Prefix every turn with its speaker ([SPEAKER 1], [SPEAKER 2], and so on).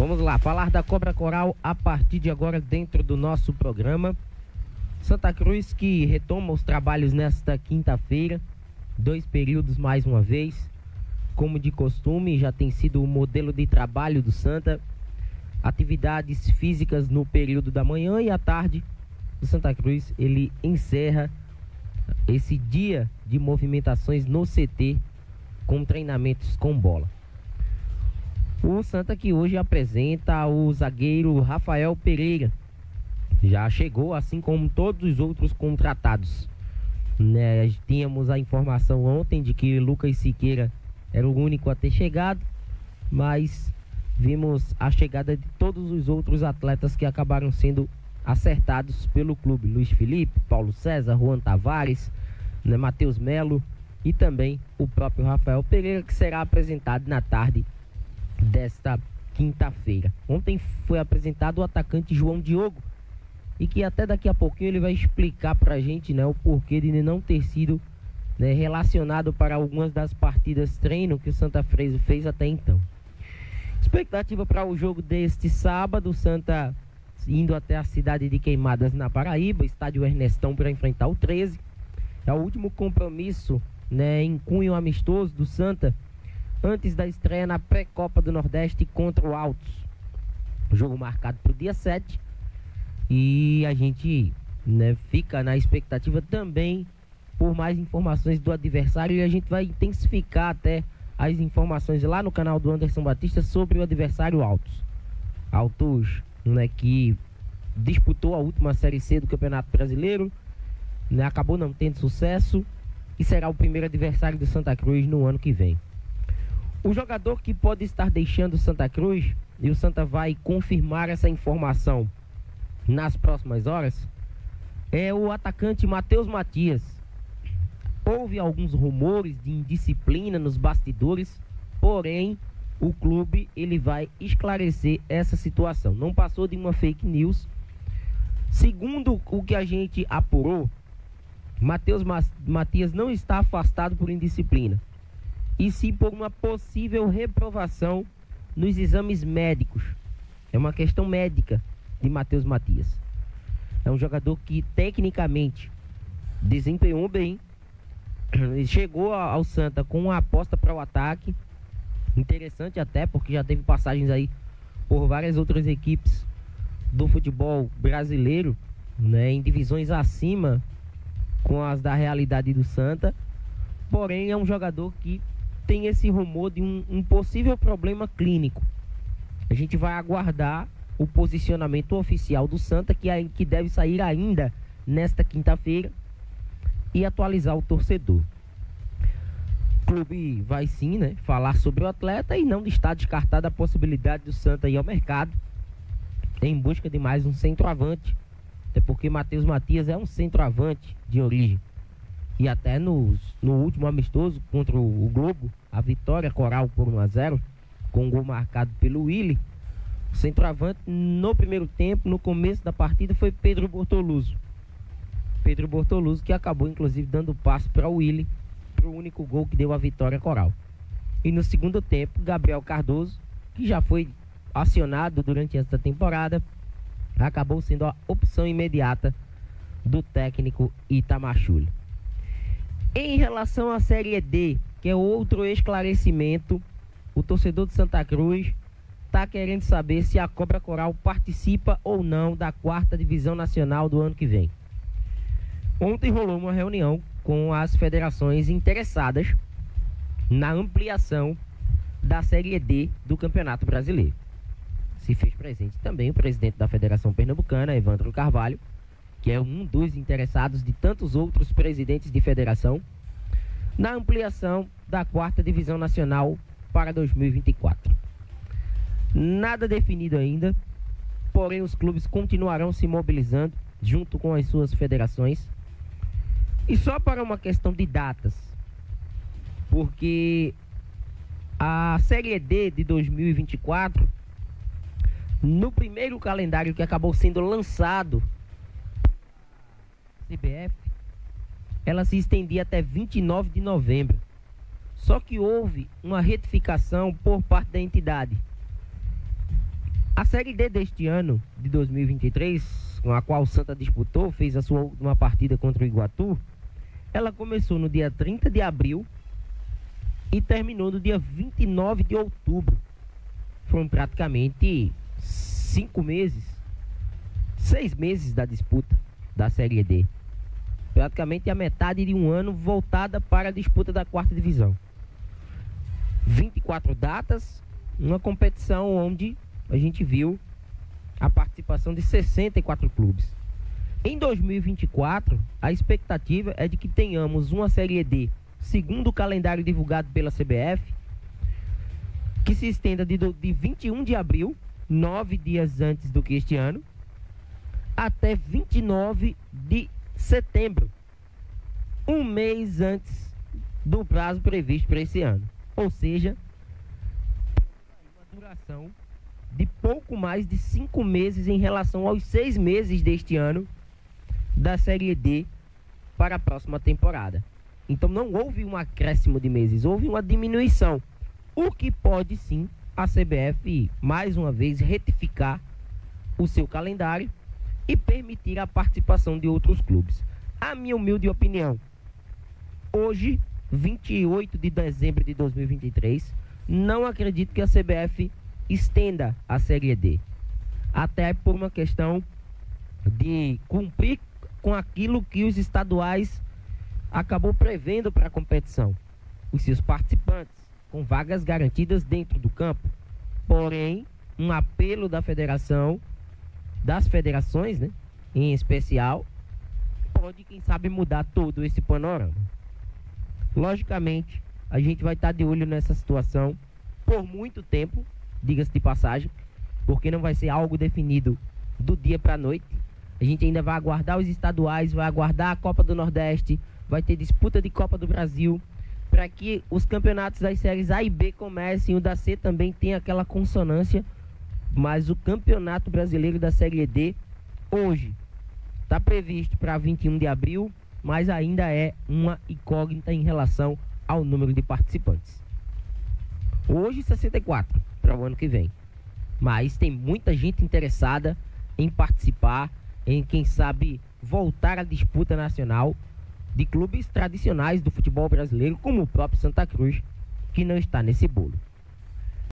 [SPEAKER 1] Vamos lá, falar da Cobra Coral a partir de agora dentro do nosso programa. Santa Cruz que retoma os trabalhos nesta quinta-feira, 2 períodos mais uma vez, como de costume, já tem sido o modelo de trabalho do Santa. Atividades físicas no período da manhã e à tarde. O Santa Cruz, ele encerra esse dia de movimentações no CT com treinamentos com bola. O Santa que hoje apresenta o zagueiro Rafael Pereira. Já chegou, assim como todos os outros contratados, né? Tínhamos a informação ontem de que Lucas Siqueira era o único a ter chegado, mas vimos a chegada de todos os outros atletas que acabaram sendo acertados pelo clube. Luiz Felipe, Paulo César, Juan Tavares, né, Matheus Melo e também o próprio Rafael Pereira, que será apresentado na tarde desta quinta-feira. Ontem foi apresentado o atacante João Diogo, e que até daqui a pouquinho ele vai explicar pra gente, né, o porquê de não ter sido, né, relacionado para algumas das partidas treino que o Santa Cruz fez até então. Expectativa para o jogo deste sábado, Santa indo até a cidade de Queimadas, na Paraíba, estádio Ernestão, para enfrentar o 13. É o último compromisso, né, em cunho amistoso do Santa antes da estreia na pré-Copa do Nordeste contra o Altos. O jogo marcado para o dia 7. E a gente, né, fica na expectativa também por mais informações do adversário, e a gente vai intensificar até as informações lá no canal do Anderson Batista sobre o adversário Altos. Altos, né, que disputou a última Série C do Campeonato Brasileiro, né, acabou não tendo sucesso e será o primeiro adversário do Santa Cruz no ano que vem. O jogador que pode estar deixando o Santa Cruz, e o Santa vai confirmar essa informação nas próximas horas, é o atacante Matheus Matias. Houve alguns rumores de indisciplina nos bastidores, porém o clube ele vai esclarecer essa situação. Não passou de uma fake news. Segundo o que a gente apurou, Matheus Matias não está afastado por indisciplina, e sim por uma possível reprovação nos exames médicos. É uma questão médica de Matheus Matias. É um jogador que tecnicamente desempenhou bem. Ele chegou ao Santa com uma aposta para o ataque interessante, até porque já teve passagens aí por várias outras equipes do futebol brasileiro, né, em divisões acima com as da realidade do Santa. Porém é um jogador que tem esse rumor de um possível problema clínico. A gente vai aguardar o posicionamento oficial do Santa, que deve sair ainda nesta quinta-feira, e atualizar o torcedor. O clube vai sim, né, falar sobre o atleta, e não está descartada a possibilidade do Santa ir ao mercado em busca de mais um centroavante, até porque Matheus Matias é um centroavante de origem, e até no último amistoso contra o Globo, a vitória coral por 1-0, com um gol marcado pelo Willy. O centroavante no primeiro tempo, no começo da partida, foi Pedro Bortoluso. Pedro Bortoluso, que acabou inclusive dando passo para o Willy, para o único gol que deu a vitória coral. E no segundo tempo, Gabriel Cardoso, que já foi acionado durante esta temporada, acabou sendo a opção imediata do técnico Itamachule. Em relação à Série D, que é outro esclarecimento, o torcedor de Santa Cruz está querendo saber se a Cobra Coral participa ou não da 4ª Divisão Nacional do ano que vem. Ontem rolou uma reunião com as federações interessadas na ampliação da Série D do Campeonato Brasileiro. Se fez presente também o presidente da Federação Pernambucana, Evandro Carvalho, que é um dos interessados de tantos outros presidentes de federação, na ampliação da 4ª Divisão Nacional para 2024. Nada definido ainda, porém os clubes continuarão se mobilizando junto com as suas federações. E só para uma questão de datas, porque a Série D de 2024, no primeiro calendário que acabou sendo lançado CBF, ela se estendia até 29 de novembro. Só que houve uma retificação por parte da entidade. A Série D deste ano, de 2023, com a qual o Santa disputou, fez a sua última partida contra o Iguatu, ela começou no dia 30 de abril e terminou no dia 29 de outubro. Foram praticamente 5 meses, 6 meses da disputa da Série D. Praticamente a metade de um ano voltada para a disputa da 4ª divisão. 24 datas, uma competição onde a gente viu a participação de 64 clubes. Em 2024, a expectativa é de que tenhamos uma Série D, segundo o calendário divulgado pela CBF, que se estenda de 21 de abril, 9 dias antes do que este ano, até 29 de setembro, um mês antes do prazo previsto para esse ano. Ou seja, uma duração de pouco mais de 5 meses em relação aos 6 meses deste ano da Série D para a próxima temporada. Então não houve um acréscimo de meses, houve uma diminuição. O que pode sim a CBF, mais uma vez, retificar o seu calendário e permitir a participação de outros clubes. A minha humilde opinião, hoje, 28 de dezembro de 2023, não acredito que a CBF estenda a Série D. Até por uma questão de cumprir com aquilo que os estaduais acabou prevendo para a competição. Os seus participantes, com vagas garantidas dentro do campo. Porém, um apelo da federação, das federações, né, em especial, pode, quem sabe, mudar todo esse panorama. Logicamente, a gente vai estar de olho nessa situação por muito tempo, diga-se de passagem, porque não vai ser algo definido do dia para a noite. A gente ainda vai aguardar os estaduais, vai aguardar a Copa do Nordeste, vai ter disputa de Copa do Brasil, para que os campeonatos das séries A e B comecem. O da C também tem aquela consonância, mas o Campeonato Brasileiro da Série D hoje está previsto para 21 de abril, mas ainda é uma incógnita em relação ao número de participantes. Hoje 64 para o ano que vem, mas tem muita gente interessada em participar, em, quem sabe, voltar à disputa nacional de clubes tradicionais do futebol brasileiro, como o próprio Santa Cruz, que não está nesse bolo.